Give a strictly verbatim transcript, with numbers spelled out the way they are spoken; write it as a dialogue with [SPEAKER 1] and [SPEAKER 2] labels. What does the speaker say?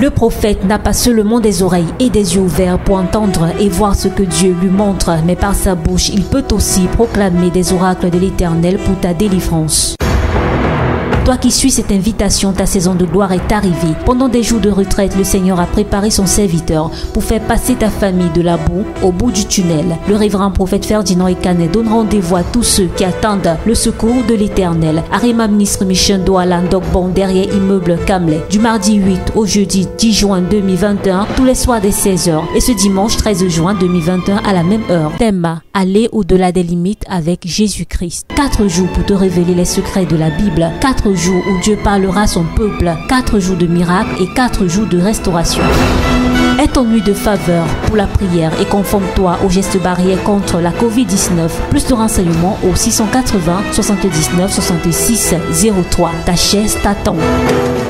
[SPEAKER 1] Le prophète n'a pas seulement des oreilles et des yeux ouverts pour entendre et voir ce que Dieu lui montre, mais par sa bouche, il peut aussi proclamer des oracles de l'Éternel pour ta délivrance. Toi qui suis cette invitation, ta saison de gloire est arrivée. Pendant des jours de retraite, le Seigneur a préparé son serviteur pour faire passer ta famille de la boue au bout du tunnel. Le révérend prophète Ferdinand Ekanet donne rendez-vous à tous ceux qui attendent le secours de l'Éternel. Arima Ministre Mission Douala Ndokbon derrière immeuble Kamley. Du mardi huit au jeudi dix juin deux mille vingt et un, tous les soirs dès seize heures. Et ce dimanche treize juin deux mille vingt et un à la même heure. Thème: aller au-delà des limites avec Jésus-Christ. Quatre jours pour te révéler les secrets de la Bible. Quatre jours où Dieu parlera à son peuple, quatre jours de miracles et quatre jours de restauration. Est en nuit de faveur pour la prière et conforme-toi aux gestes barrières contre la covid dix-neuf. Plus de renseignements au six cent quatre-vingts soixante-dix-neuf soixante-six zéro trois. Ta chaise t'attend.